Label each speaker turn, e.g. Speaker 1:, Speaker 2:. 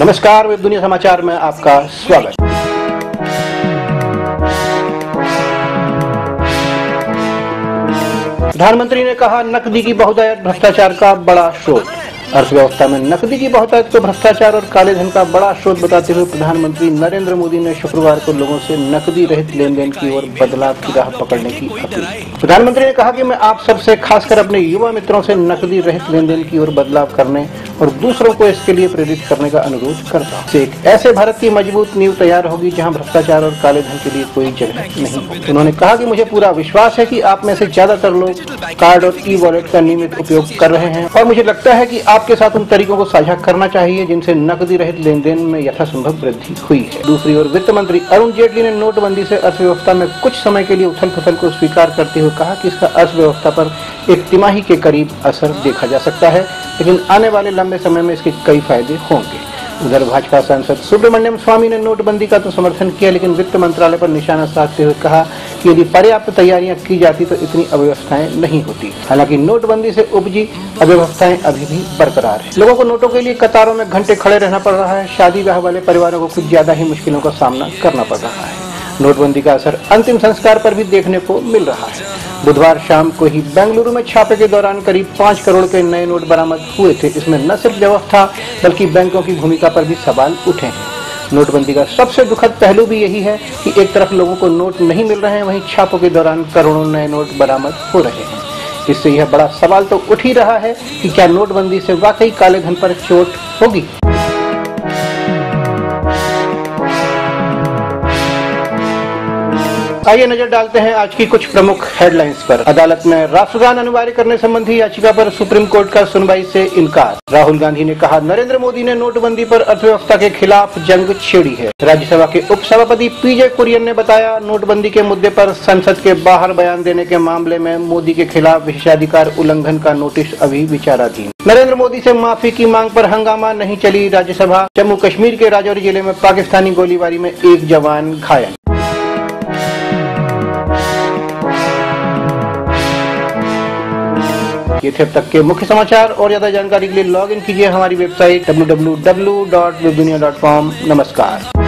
Speaker 1: नमस्कार, वेब दुनिया समाचार में आपका स्वागत। प्रधानमंत्री ने कहा, नकदी की बहुतायत भ्रष्टाचार का बड़ा स्रोत। अर्थव्यवस्था में नकदी की बहुतायत को भ्रष्टाचार और काले धन का बड़ा स्रोत बताते हुए प्रधानमंत्री नरेंद्र मोदी ने शुक्रवार को लोगों से नकदी रहित लेन देन की ओर बदलाव की राह पकड़ने की अपील की। प्रधानमंत्री ने कहा कि मैं आप सबसे, खासकर अपने युवा मित्रों से नकदी रहित लेन देन की ओर बदलाव करने और दूसरों को इसके लिए प्रेरित करने का अनुरोध करता हूँ। एक ऐसे भारत की मजबूत नींव तैयार होगी जहाँ भ्रष्टाचार और काले धन के लिए कोई जगह नहीं होगी। उन्होंने कहा कि मुझे पूरा विश्वास है कि आप में से ज्यादातर लोग कार्ड और ई वॉलेट का नियमित उपयोग कर रहे हैं और मुझे लगता है कि आपके साथ उन तरीकों को साझा करना चाहिए जिनसे नकदी रहित लेन देन में यथासंभव वृद्धि हुई है। दूसरी ओर वित्त मंत्री अरुण जेटली ने नोटबंदी से अर्थव्यवस्था में कुछ समय के लिए उथल पुथल को स्वीकार करते हुए कहा कि इसका अर्थव्यवस्था पर एक तिमाही के करीब असर देखा जा सकता है, लेकिन आने वाले लंबे समय में इसके कई फायदे होंगे। उधर भाजपा सांसद सुब्रमण्यम स्वामी ने नोटबंदी का तो समर्थन किया, लेकिन वित्त मंत्रालय पर निशाना साधते हुए कहा कि यदि पर्याप्त तैयारियां की जाती तो इतनी अव्यवस्थाएं नहीं होती। हालांकि नोटबंदी से उपजी अव्यवस्थाएं अभी भी बरकरार है। लोगों को नोटों के लिए कतारों में घंटे खड़े रहना पड़ रहा है। शादी ब्याह वाले परिवारों को कुछ ज्यादा ही मुश्किलों का सामना करना पड़ रहा है। नोटबंदी का असर अंतिम संस्कार पर भी देखने को मिल रहा है। बुधवार शाम को ही बेंगलुरु में छापे के दौरान करीब 5 करोड़ के नए नोट बरामद हुए थे। इसमें न सिर्फ व्यवस्था बल्कि बैंकों की भूमिका पर भी सवाल उठे हैं। नोटबंदी का सबसे दुखद पहलू भी यही है कि एक तरफ लोगों को नोट नहीं मिल रहे हैं, वहीं छापों के दौरान करोड़ों नए नोट बरामद हो रहे हैं। इससे यह बड़ा सवाल तो उठ ही रहा है कि क्या नोटबंदी से वाकई काले धन पर चोट होगी। आइए नजर डालते हैं आज की कुछ प्रमुख हेडलाइंस पर। अदालत में राष्ट्रगान अनिवार्य करने संबंधी याचिका पर सुप्रीम कोर्ट का सुनवाई से इनकार। राहुल गांधी ने कहा, नरेंद्र मोदी ने नोटबंदी पर अर्थव्यवस्था के खिलाफ जंग छेड़ी है। राज्यसभा के उपसभापति पीजे कुरियन ने बताया, नोटबंदी के मुद्दे पर संसद के बाहर बयान देने के मामले में मोदी के खिलाफ विशेषाधिकार उल्लंघन का नोटिस अभी विचाराधीन। नरेंद्र मोदी से माफी की मांग पर हंगामा, नहीं चली राज्यसभा। जम्मू कश्मीर के राजौरी जिले में पाकिस्तानी गोलीबारी में एक जवान घायल। ये थे अब तक के मुख्य समाचार और ज्यादा जानकारी के लिए लॉग इन कीजिए हमारी वेबसाइट www.webdunia.com। नमस्कार।